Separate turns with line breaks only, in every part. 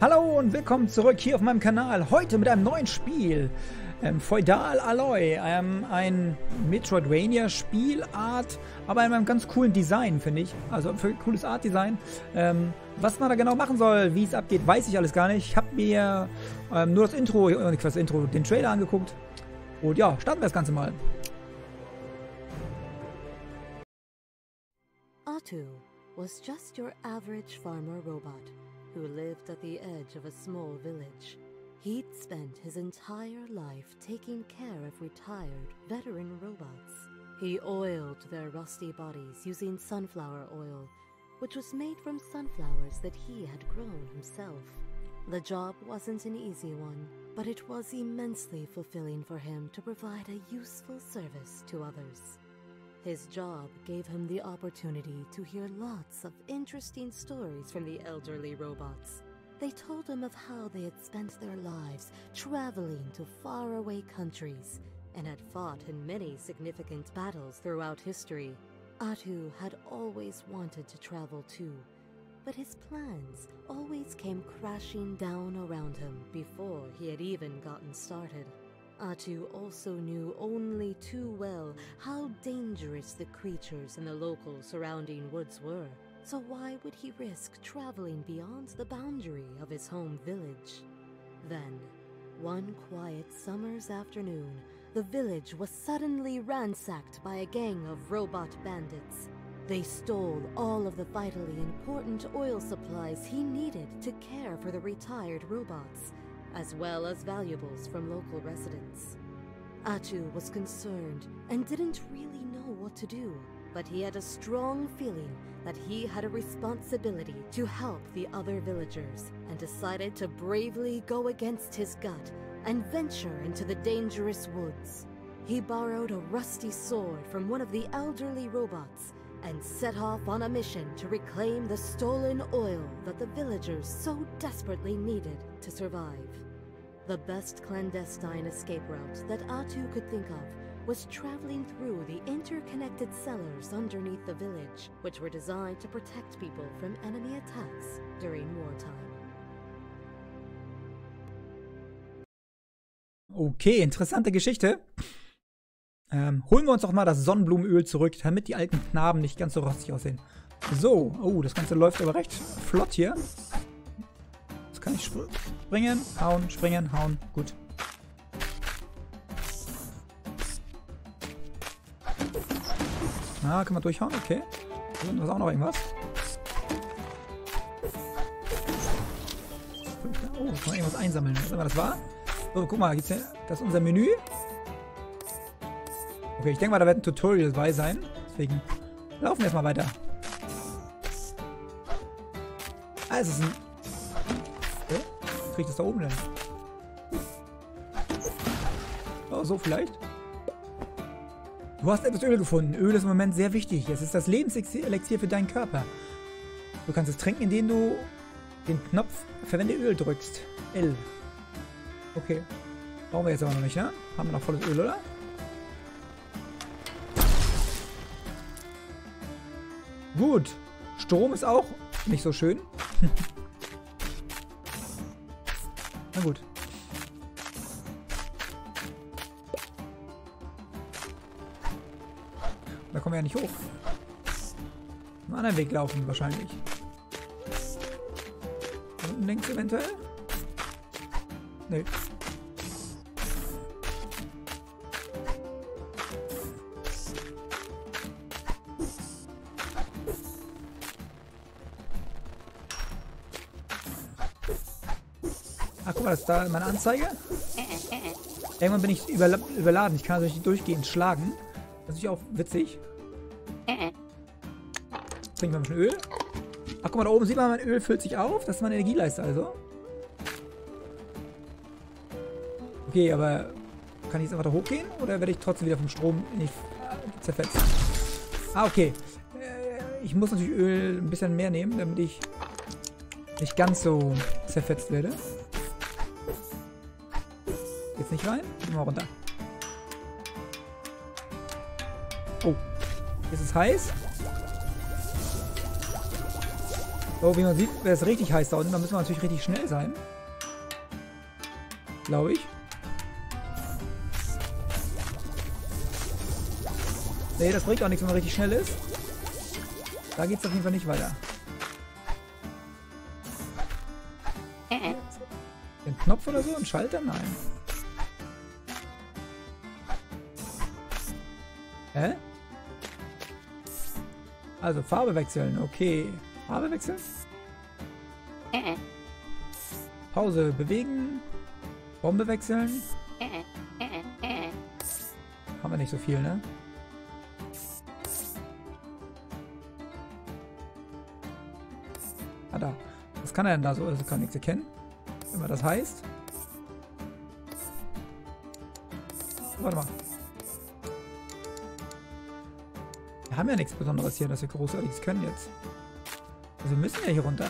Hallo und willkommen zurück hier auf meinem Kanal. Heute mit einem neuen Spiel. Feudal Alloy. Ein Metroidvania-Spielart, aber in einem ganz coolen Design, finde ich. Also für cooles Art-Design. Was man da genau machen soll, wie es abgeht, weiß ich alles gar nicht. Ich habe mir nur das Intro, den Trailer angeguckt. Und ja, starten wir das Ganze mal.
Atu was just your average farmer robot who lived at the edge of a small village. He'd spent his entire life taking care of retired, veteran robots. He oiled their rusty bodies using sunflower oil, which was made from sunflowers that he had grown himself. The job wasn't an easy one, but it was immensely fulfilling for him to provide a useful service to others. His job gave him the opportunity to hear lots of interesting stories from the elderly robots. They told him of how they had spent their lives traveling to faraway countries and had fought in many significant battles throughout history. Atu had always wanted to travel too, but his plans always came crashing down around him before he had even gotten started. Atu also knew only too well how dangerous the creatures in the local surrounding woods were. So why would he risk traveling beyond the boundary of his home village? Then, one quiet summer's afternoon, the village was suddenly ransacked by a gang of robot bandits. They stole all of the vitally important oil supplies he needed to care for the retired robots, as well as valuables from local residents. Atu was concerned and didn't really know what to do, but he had a strong feeling that he had a responsibility to help the other villagers and decided to bravely go against his gut and venture into the dangerous woods. He borrowed a rusty sword from one of the elderly robots and set off on a mission to reclaim the stolen oil that the villagers so desperately needed to survive. The best clandestine escape route that Atu could think of was traveling through the interconnected cellars underneath the village, which were designed to protect people from enemy attacks during wartime.
Okay, interessante Geschichte. Holen wir uns doch mal das Sonnenblumenöl zurück, damit die alten Knaben nicht ganz so rostig aussehen. So, oh, das Ganze läuft aber recht flott hier. Jetzt kann ich springen, hauen, gut. Ah, kann man durchhauen, okay. Und da ist auch noch irgendwas. Oh, kann man irgendwas einsammeln, was immer das war. So, guck mal, das ist unser Menü. Okay, ich denke mal, da wird ein Tutorial bei sein. Deswegen laufen wir erstmal weiter. Ah, es ist ein... Okay. Was krieg ich das da oben denn? Oh, so vielleicht. Du hast etwas Öl gefunden. Öl ist im Moment sehr wichtig. Es ist das Lebenselixier für deinen Körper. Du kannst es trinken, indem du den Knopf Verwende Öl drückst. L. Okay. Brauchen wir jetzt aber noch nicht, ne? Haben wir noch volles Öl, oder? Gut. Strom ist auch nicht so schön. Na gut. Da kommen wir ja nicht hoch. Einen anderen Weg laufen wahrscheinlich. Unten links eventuell? Nö. Ach, guck mal, das ist da meine Anzeige. Irgendwann bin ich überladen. Ich kann also nicht durchgehend schlagen. Das ist natürlich auch witzig. Trinken wir ein bisschen Öl. Ach, guck mal, da oben sieht man, mein Öl füllt sich auf. Das ist meine Energieleiste also. Okay, aber kann ich jetzt einfach da hochgehen? Oder werde ich trotzdem wieder vom Strom nicht zerfetzt? Ah, okay. Ich muss natürlich Öl ein bisschen mehr nehmen, damit ich nicht ganz so zerfetzt werde. Geht's nicht rein? Gehen wir mal runter. Oh. Ist es heiß? So, wie man sieht, wäre es richtig heiß da unten. Da müssen wir natürlich richtig schnell sein. Glaube ich. Nee, das bringt auch nichts, wenn man richtig schnell ist. Da geht es auf jeden Fall nicht weiter. Den Knopf oder so? Ein Schalter? Nein. Hä? Also Farbe wechseln. Okay. Farbe wechseln? Pause. Bewegen. Bombe wechseln. Haben wir nicht so viel, ne? Ah, da. Was kann er denn da so? Also kann nichts erkennen. Immer das heißt. Warte mal. Wir haben ja nichts Besonderes hier, dass wir Großartiges können jetzt. Also wir müssen ja hier runter.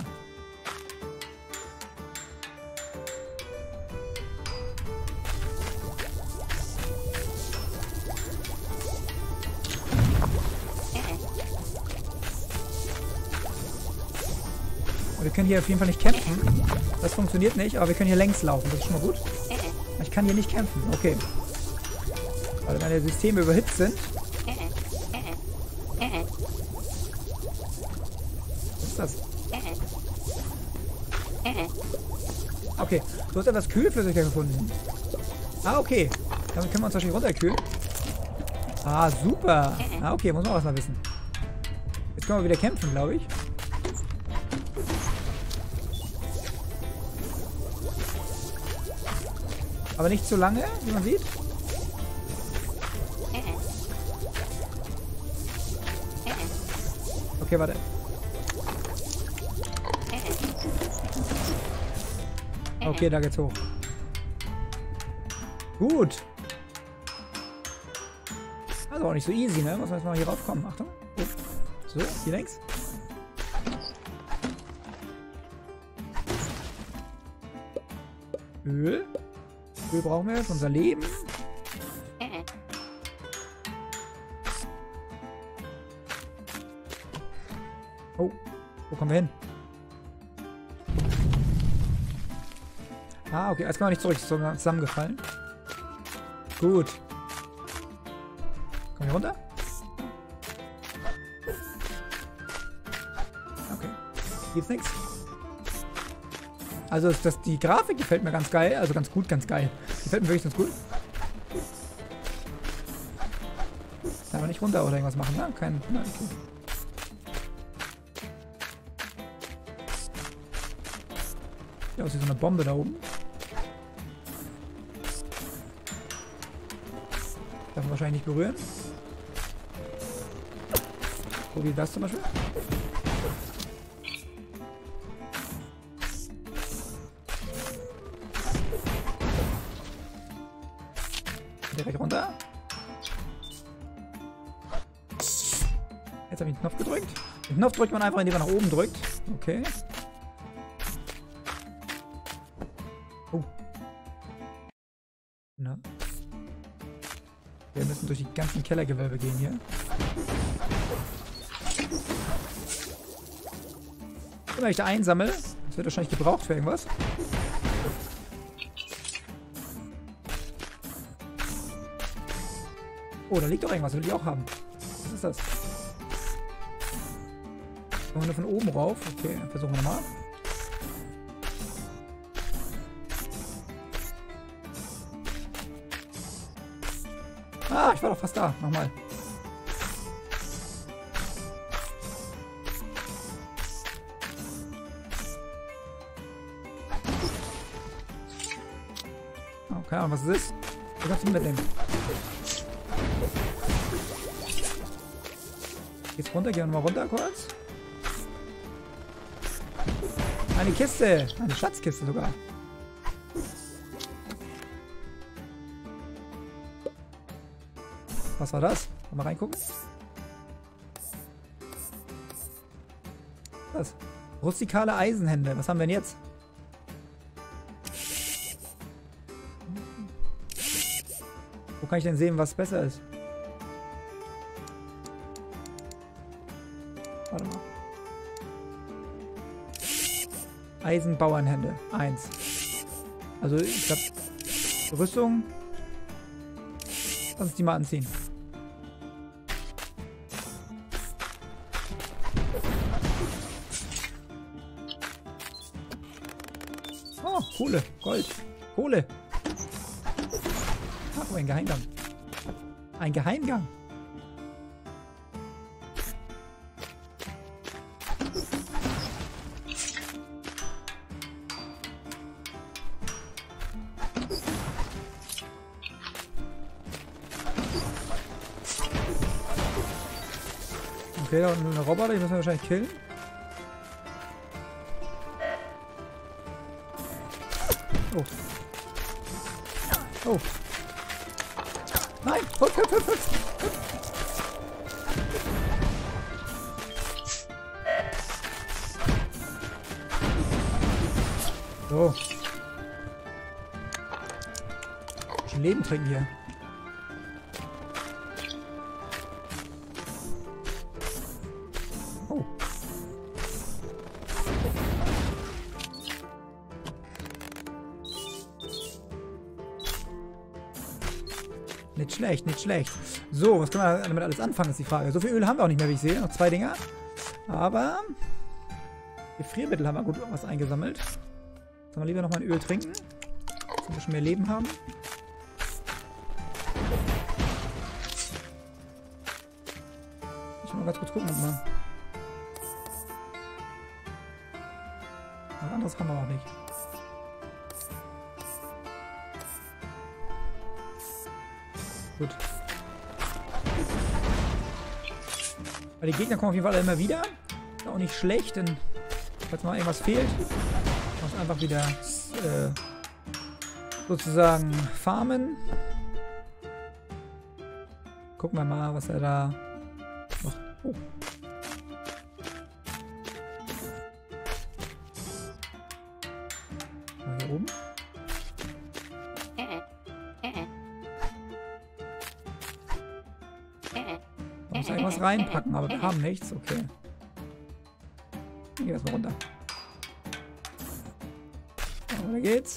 Wir können hier auf jeden Fall nicht kämpfen. Das funktioniert nicht, aber wir können hier längs laufen. Das ist schon mal gut. Ich kann hier nicht kämpfen. Okay. Weil meine Systeme überhitzt sind. Was ist das? Okay. Du hast etwas Kühlflüssigkeit gefunden. Ah, okay. Damit können wir uns wahrscheinlich runterkühlen. Ah, super. Ah, okay. Muss man auch erstmal wissen. Jetzt können wir wieder kämpfen, glaube ich. Aber nicht zu lange, wie man sieht. Okay, warte. Okay, da geht's hoch. Gut. Also auch nicht so easy, ne? Muss man jetzt mal hier raufkommen. Achtung. So, hier längs. Öl. Öl brauchen wir für unser Leben. Oh, wo kommen wir hin? Ah, okay, jetzt können wir nicht zurück, ist zusammengefallen. Gut. Kommen wir runter? Okay. Gibt's nichts. Also die Grafik gefällt mir ganz geil. Also ganz gut, ganz geil. Gefällt mir wirklich ganz gut. Kann man nicht runter oder irgendwas machen, ne? Kein... Nein, okay. Ja, ist hier so eine Bombe da oben. Darf man wahrscheinlich nicht berühren. So wie das zum Beispiel. Direkt runter. Jetzt habe ich den Knopf gedrückt. Den Knopf drückt man einfach, indem man nach oben drückt. Okay. Oh. Na. Wir müssen durch die ganzen Kellergewölbe gehen hier. Wenn ich da einsammle, das wird wahrscheinlich gebraucht für irgendwas. Oh, da liegt doch irgendwas, will ich auch haben. Was ist das? Kommen wir nur von oben rauf. Okay, versuchen wir nochmal. Ah, ich war doch fast da. Nochmal. Oh, keine Ahnung, was es ist. Was kannst du mitnehmen? Geht's runter? Gehen wir mal runter kurz. Eine Kiste. Eine Schatzkiste sogar. Was war das? Mal reingucken. Was? Rustikale Eisenhände. Was haben wir denn jetzt? Wo kann ich denn sehen, was besser ist? Warte mal. Eisenbauernhände. 1. Also ich glaube, Rüstung. Lass uns die mal anziehen. Oh, Kohle, Gold, Kohle. Ach, ein Geheimgang. Ein Geheimgang. Okay, da unten eine Roboter, die müssen wir wahrscheinlich killen. Oh. Oh. Nein! Hüpf, hüpf, hüpf, hüpf. So. Ich Leben trinken hier. Oh. Nicht schlecht, nicht schlecht. So, was können wir damit alles anfangen, ist die Frage. So viel Öl haben wir auch nicht mehr, wie ich sehe. Noch 2 Dinger. Aber Gefriermittel haben wir gut was eingesammelt. Sollen wir lieber nochmal ein Öl trinken? Dass wir ein bisschen mehr Leben haben. Ich will mal ganz kurz gucken. Was anderes haben wir auch nicht. Gut. Weil die Gegner kommen auf jeden Fall immer wieder. Ist auch nicht schlecht, denn falls mal irgendwas fehlt, muss einfach wieder sozusagen farmen. Gucken wir mal, was er da macht. Oh. Mal hier oben. Da muss irgendwas reinpacken, aber wir haben nichts. Okay. Gehen wir erstmal runter. Weiter geht's.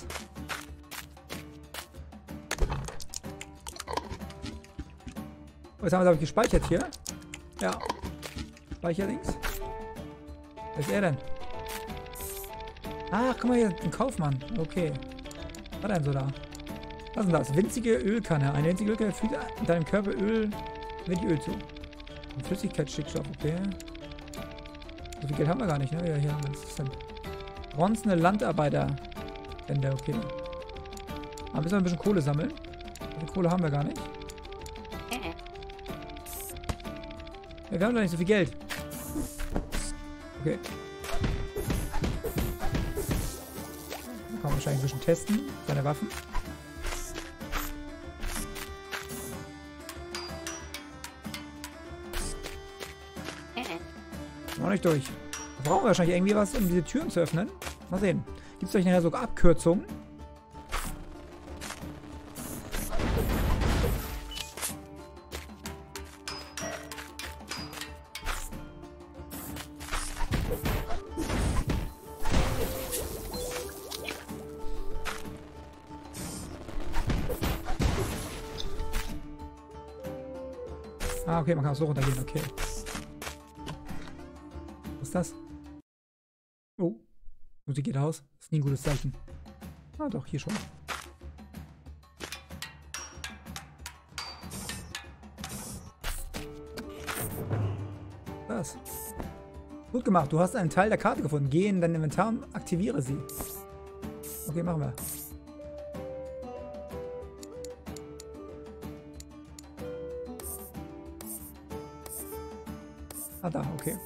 Oh, jetzt haben wir, glaube ich, gespeichert hier. Ja. Speicher links. Wer ist er denn? Ach, guck mal hier, ein Kaufmann. Okay. Was war denn so da? Was ist denn das? Winzige Ölkanne. Eine winzige Ölkanne fügt deinem Körper Öl, wenig Öl zu. Und Flüssigkeitsstickstoff, okay. So viel Geld haben wir gar nicht, ne? Ja, hier haben wir das. Bronzene Landarbeiterhände, okay. Aber müssen wir ein bisschen Kohle sammeln. Die Kohle haben wir gar nicht. Ja, wir haben doch nicht so viel Geld. Okay. Dann kann man wahrscheinlich ein bisschen testen. Seine Waffen. Noch nicht durch. Da brauchen wir wahrscheinlich irgendwie was, um diese Türen zu öffnen. Mal sehen. Gibt es vielleicht nachher sogar Abkürzungen? Ah, okay, man kann auch so runtergehen, okay. Was ist das? Oh, Musik geht aus. Ist nie ein gutes Zeichen. Ah, doch, hier schon. Was? Gut gemacht, du hast einen Teil der Karte gefunden. Geh in dein Inventar und aktiviere sie. Okay, machen wir. Ah, da, okay.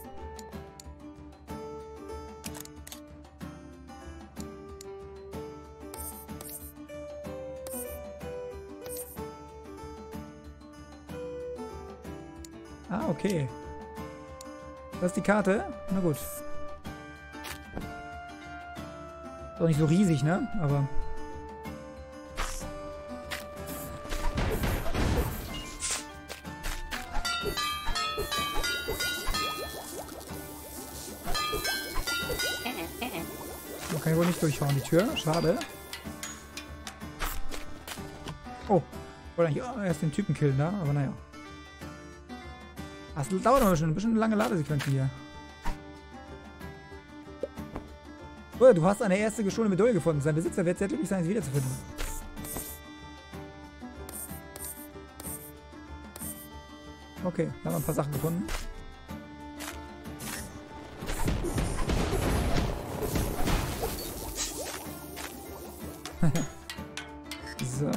Ah, okay. Das ist die Karte. Na gut. Ist auch nicht so riesig, ne? Aber... kann ich wohl nicht durchhauen, die Tür. Schade. Oh. Ich wollte eigentlich erst den Typen killen, da, aber naja. Das dauert noch ein bisschen lange Ladesequenzen hier. Oh, du hast eine erste gestohlene Medaille gefunden. Sein Besitzer wird sehr glücklich sein, sie wiederzufinden. Okay, da haben wir ein paar Sachen gefunden. So.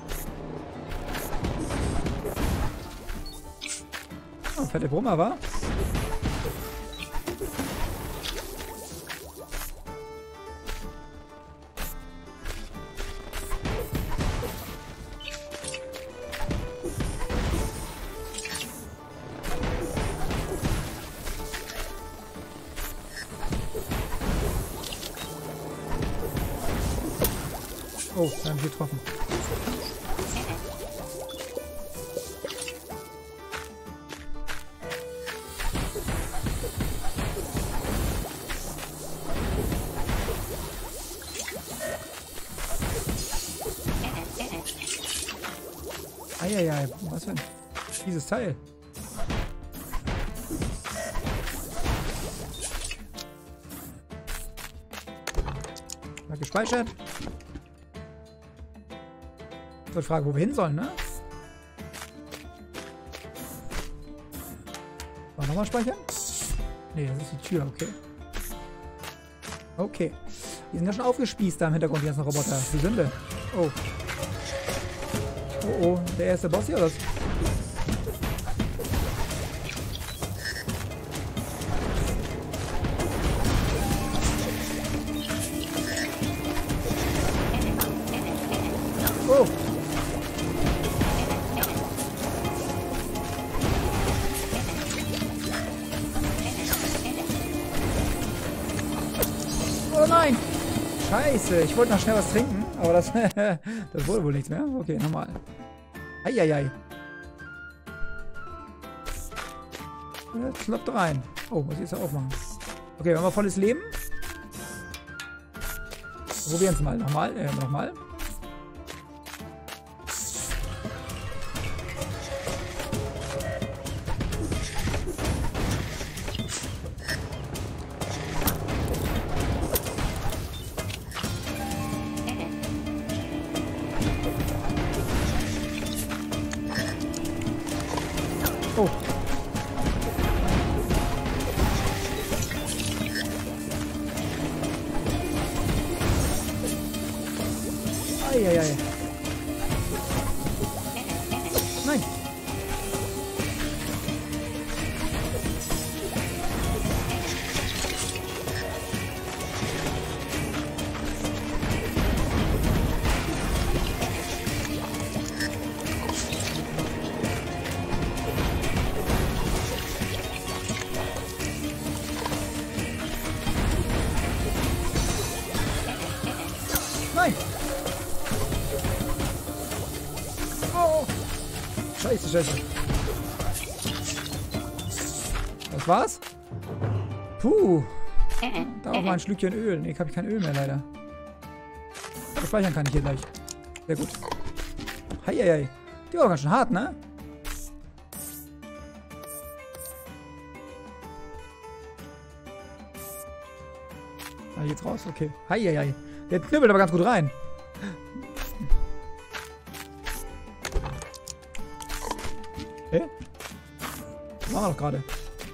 Oh, fette Brummer, war? Oh, da haben wir getroffen. Eieiei, was für ein fieses Teil. Mal gespeichert. Ich wollte fragen, wo wir hin sollen, ne? Mal nochmal speichern? Ne, das ist die Tür, okay. Okay. Die sind ja schon aufgespießt da im Hintergrund, die ganzen Roboter. Wie sind wir? Oh. Oh oh, der erste Boss hier, oder was? Oh. Oh nein! Scheiße, ich wollte noch schnell was trinken, aber das, das wurde wohl nichts mehr. Okay, nochmal. Eieiei. Jetzt klappt rein. Oh, muss ich jetzt aufmachen. Okay, wir haben volles Leben. Probieren es mal. Nochmal. Oh. Eieiei. Nein. Nein! Oh! Scheiße, scheiße. Das war's? Puh. Da auch mal ein Schlückchen Öl. Ne, habe ich kein Öl mehr leider. Aber speichern kann ich hier gleich. Sehr gut. Heieiei. Die war ganz schön hart, ne? Ah, jetzt raus, okay. Heieiei. Der knüppelt aber ganz gut rein. Hä? Das machen wir doch gerade.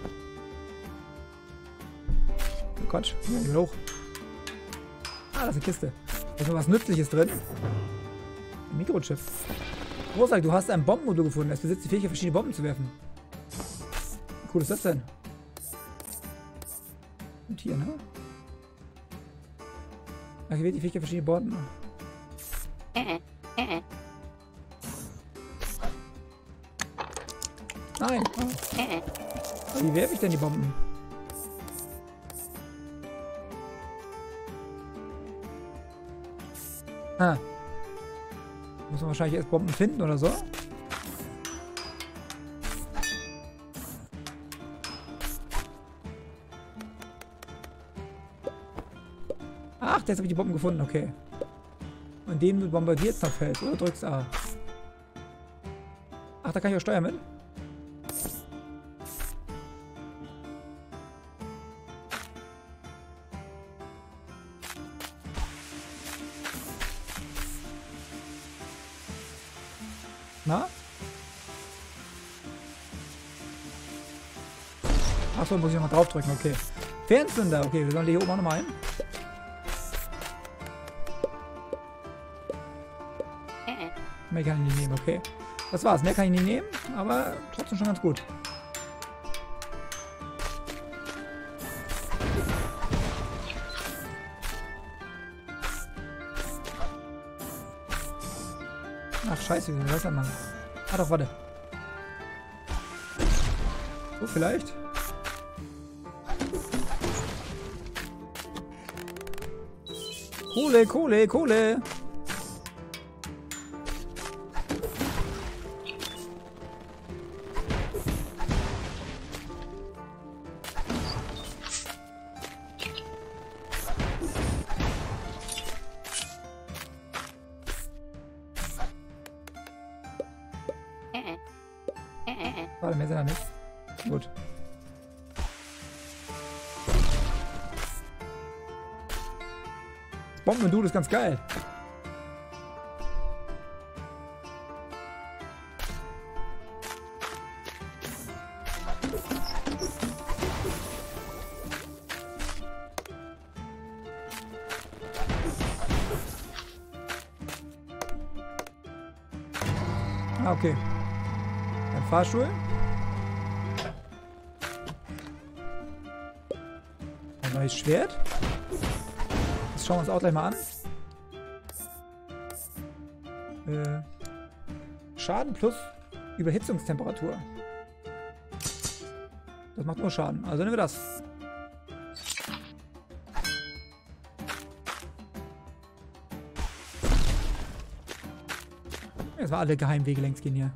Oh Quatsch. Ja, hier hoch. Ah, da ist eine Kiste. Da ist noch was Nützliches drin. Ein Mikrochip. Großartig, du hast ein Bombenmodul gefunden. Es besitzt die Fähigkeit, verschiedene Bomben zu werfen. Wie cool ist das denn? Und hier, ne? Aktiviert die Fähigkeit, verschiedene Bomben. Nein. Oh. Wie werfe ich denn die Bomben? Ah. Muss man wahrscheinlich erst Bomben finden oder so. Ach, Ach, jetzt habe ich die Bomben gefunden, okay. Und indem du bombardierst noch fällt, oder drückst A. Ach, da kann ich auch steuern mit? Na? Achso, muss ich nochmal draufdrücken, okay. Fernzünder, okay, wir sollen die hier oben auch nochmal ein. Mehr kann ich nicht nehmen, okay. Das war's, mehr kann ich nicht nehmen, aber trotzdem schon ganz gut. Ach, scheiße, wie was hat man? Ah, doch, warte. So, vielleicht. Kohle, Kohle, Kohle. Warte, mehr sind da nicht. Gut. Das Bombendude ist ganz geil. Ah, okay. Ein Fahrstuhl. Ein neues Schwert. Das schauen wir uns auch gleich mal an. Schaden plus Überhitzungstemperatur. Das macht nur Schaden. Also nehmen wir das. Jetzt mal alle Geheimwege längs gehen hier.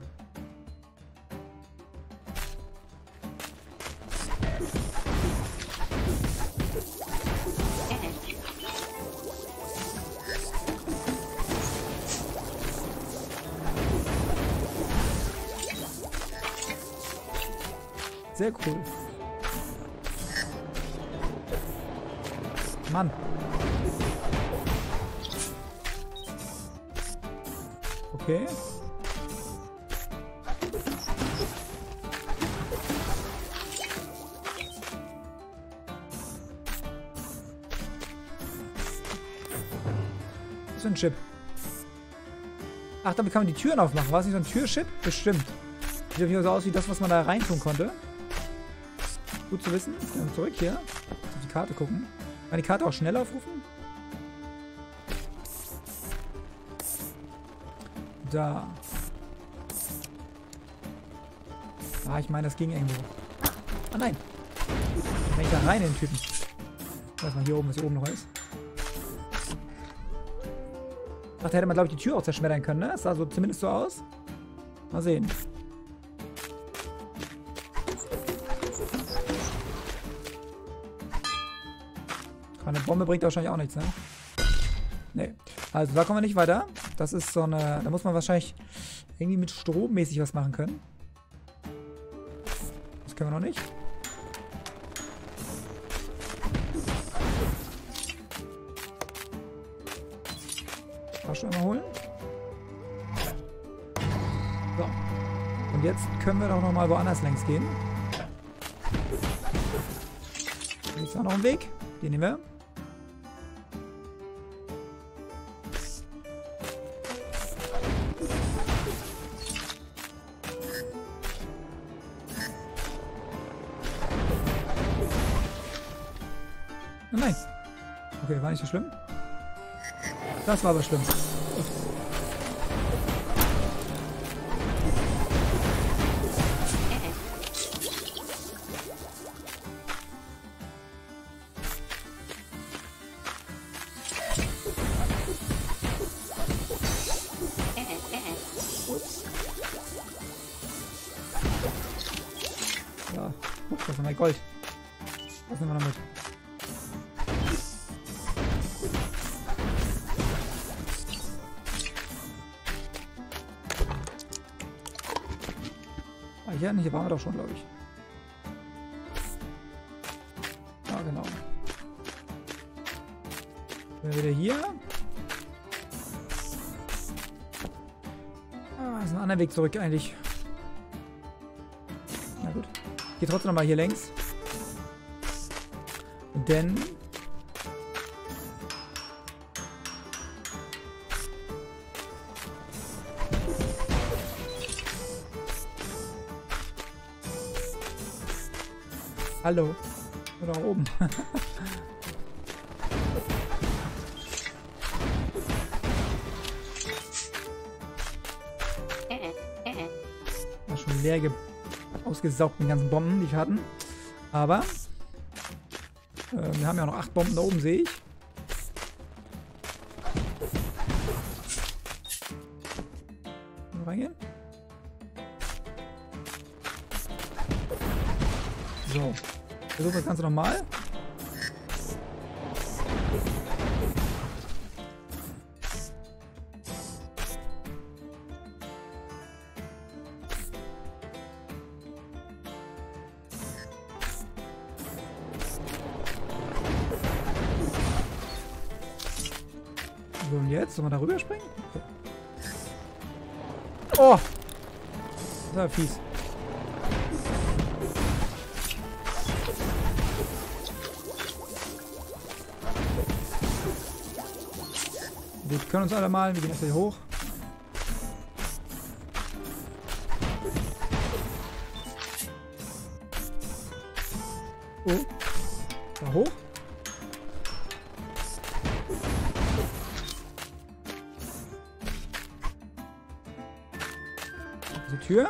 Sehr cool. Mann. Okay. Was für ein Chip? Ach, damit kann man die Türen aufmachen. War es nicht so ein Türchip? Bestimmt. Sieht auf so aus wie das, was man da reintun konnte. Gut zu wissen. Zurück hier. Auf die Karte gucken. Kann die Karte auch schnell aufrufen? Da. Ah, ich meine, das ging irgendwo. Ah, nein. Wenn ich da rein in den Typen. Lass mal hier oben, was hier oben noch ist. Ach, da hätte man, glaube ich, die Tür auch zerschmettern können, ne? Das sah so zumindest so aus. Mal sehen. Eine Bombe bringt wahrscheinlich auch nichts, ne? Ne. Also da kommen wir nicht weiter. Das ist so eine... Da muss man wahrscheinlich irgendwie mit Strom mäßig was machen können. Das können wir noch nicht. Fahrstuhl mal holen. So. Und jetzt können wir doch nochmal woanders längs gehen. Hier ist auch noch ein Weg. Den nehmen wir. Oh nein. Okay, war nicht so schlimm. Das war aber schlimm. Ja, das ist mein Gold. Das nehmen wir noch mit. Ah, hier, hier waren wir doch schon, glaube ich. Ah, genau. Sind wir wieder hier. Ah, ist ein anderer Weg zurück eigentlich. Na gut. Ich gehe trotzdem nochmal hier längs. Denn... Hallo. Nur da oben. War schon leer ausgesaugt, die ganzen Bomben, die ich hatten. Aber wir haben ja noch 8 Bomben da oben, sehe ich. Reingehen. So. Versuchen wir das Ganze nochmal. So, und jetzt? Sollen wir da rüber springen? Okay. Oh! Das war fies. Wir können uns alle malen, wir gehen jetzt hier hoch. Oh. Da hoch. Diese Tür.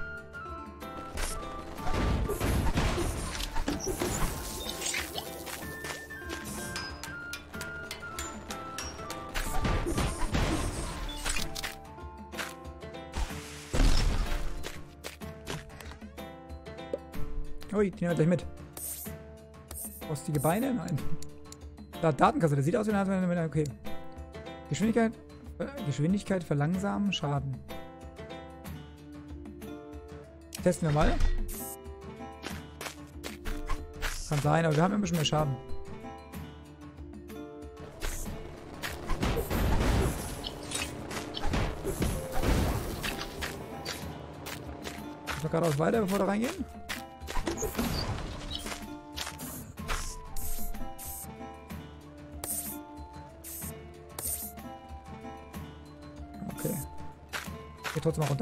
Ui, die nehmen wir gleich mit. Rostige Beine? Nein. Da, Datenkasse, das sieht aus wie eine... Okay. Geschwindigkeit verlangsamen, Schaden. Testen wir mal. Kann sein, aber wir haben ein bisschen mehr Schaden. Müssen wir geradeaus weiter, bevor wir reingehen? Okay. Geht trotzdem mal runter.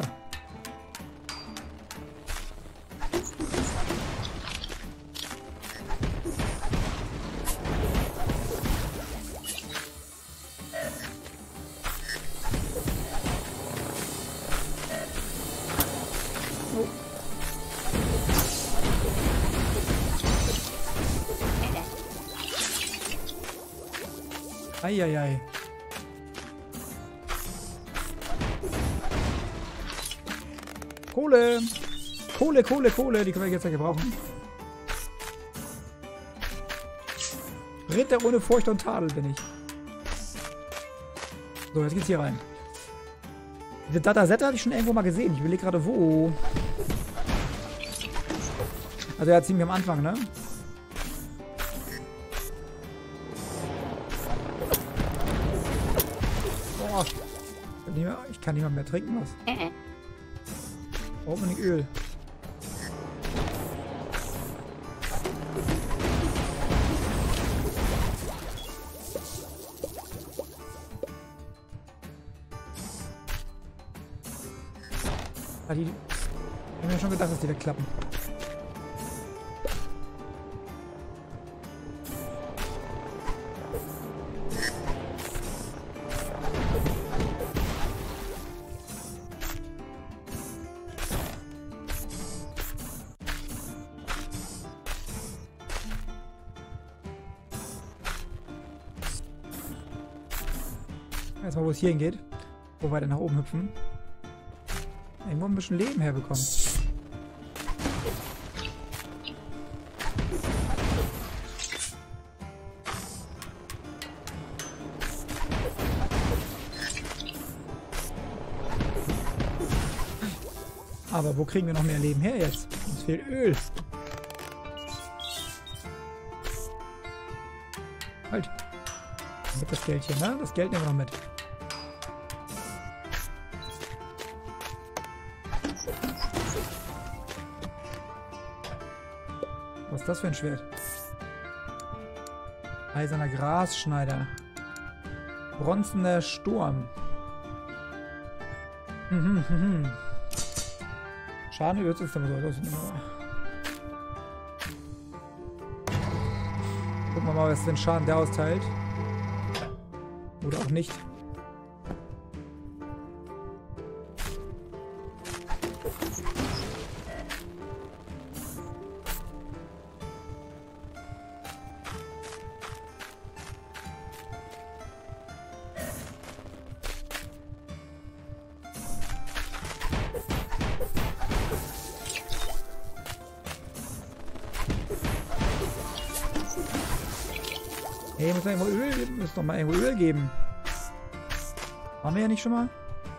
Oh. Eieiei. Kohle! Kohle, Kohle, Kohle, die können wir jetzt ja gebrauchen. Ritter ohne Furcht und Tadel bin ich. So, jetzt geht's hier rein. Diese Datasette hatte ich schon irgendwo mal gesehen. Ich überlege gerade wo. Also ja, ziemlich am Anfang, ne? Boah. Ich kann nicht mal mehr trinken, was? Braucht man nicht Öl. Ah, die haben mir schon gedacht, dass die wegklappen. Erstmal, wo es hier hingeht. Wo wir dann nach oben hüpfen. Irgendwo ein bisschen Leben herbekommen. Aber wo kriegen wir noch mehr Leben her jetzt? Uns fehlt Öl. Halt. Mit das Geld hier, ne? Das Geld nehmen wir noch mit. Was ist das für ein Schwert? Eiserner Grasschneider. Bronzener Sturm. Schaden wird es aber so. Gucken wir mal, was den Schaden der austeilt. Oder auch nicht. Hey, muss irgendwo Öl geben? Muss doch mal irgendwo Öl geben. Waren wir ja nicht schon mal?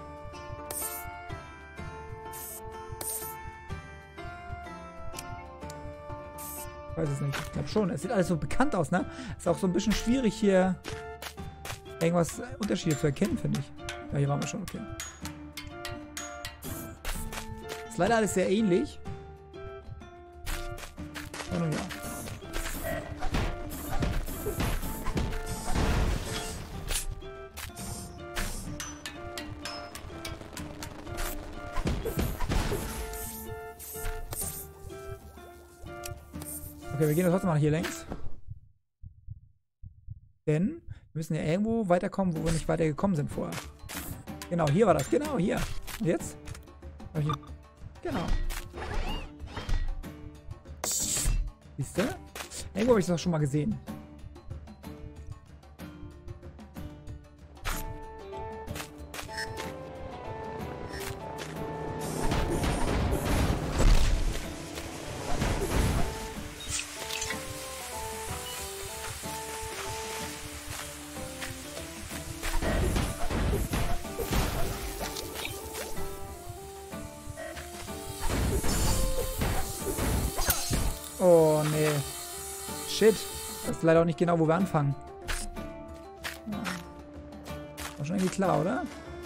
Ich weiß es nicht. Ich glaube schon. Es sieht alles so bekannt aus, ne? Ist auch so ein bisschen schwierig hier irgendwas Unterschiede zu erkennen, finde ich. Ja, hier waren wir schon, okay. Ist leider alles sehr ähnlich. Oh, nun ja. Okay, wir gehen trotzdem mal hier längs. Denn wir müssen ja irgendwo weiterkommen, wo wir nicht weitergekommen sind vorher. Genau, hier war das. Genau, hier. Und jetzt? Hier. Genau. Siehst du? Irgendwo habe ich das auch schon mal gesehen. Oh, nee. Shit. Das ist leider auch nicht genau, wo wir anfangen. War schon irgendwie klar, oder?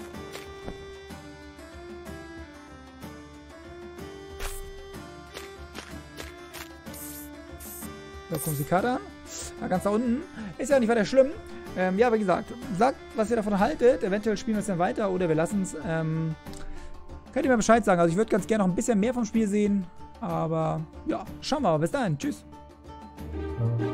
Da kommt die Karte an. Ja, ganz da unten. Ist ja nicht weiter schlimm. Ja, wie gesagt, sagt, was ihr davon haltet. Eventuell spielen wir es dann weiter oder wir lassen es. Könnt ihr mir Bescheid sagen. Also ich würde ganz gerne noch ein bisschen mehr vom Spiel sehen. Aber ja, schauen wir mal. Bis dahin. Tschüss.